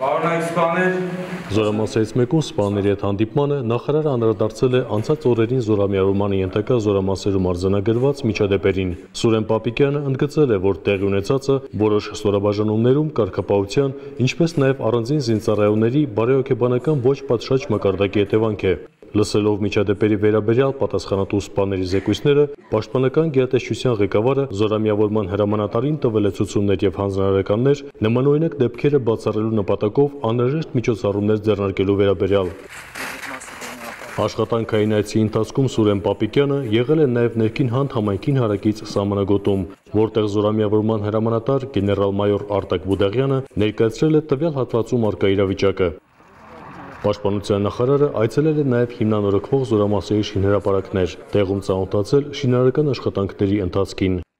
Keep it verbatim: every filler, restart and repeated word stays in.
Պարոնայք սպաներ, Զորամասերից մեկում սպաների հետ հանդիպմանը նախարարը անդրադարձել է անցած օրերին զորամիավորմանը ենթակա զորամասերում արձանագրված միջադեպերին։ Սուրեն Պապիկյանը ընդգծել է, որ տեղի ունեցածը որոշ ստորաբաժանումներում կարգապահության, ինչպես նաև առանձին զինծառայողների բարեհոգեբանական ոչ պատշաճ մակարդակի հետևանք է։ Լսելով միջադեպերի վերաբերյալ պատասխանատու սպաների զեկույցները, Պաշտպանական գերատեսչության ղեկավարը զորամիավորման հրամանատարին տվել է ցուցումներ եւ հանձնարարականներ նմանօրինակ դեպքերը բացառելու նպատակով անհրաժեշտ միջոցառումներ ձեռնարկելու վերաբերյալ։ Աշխատանքային այցի ընթացքում Սուրեն Պապիկյանը եղել է նաև ներքին Հանդ համայնքին հարակից սահմանագոտում, որտեղ զորամիավորման հրամանատար գեներալ-մայոր Արտակ Բուդաղյանը ներկայացրել է տվյալ հատվածում առկա իրավիճակը։ Պաշտպանության նախարարը այցելել է նաև հիմնանորոգվող զորամասերի շինհրապարակներ, տեղում ծանոթացել շինարարական աշխատանքների ընթացքին։